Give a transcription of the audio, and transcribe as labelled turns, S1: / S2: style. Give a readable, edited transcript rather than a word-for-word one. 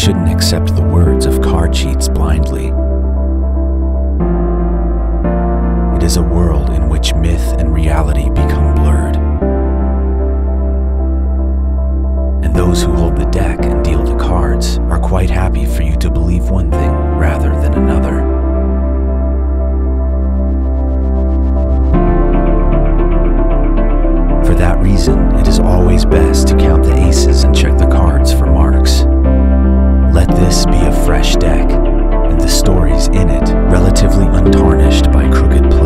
S1: shouldn't accept the words of card cheats blindly. It is a world in which myth and reality become blurred. And those who hold the deck and deal the cards are quite happy for you to believe one thing rather than another. For that reason, it is always best to count the aces and check the cards for marks. Let this be a fresh deck, and the stories in it relatively untarnished by crooked play.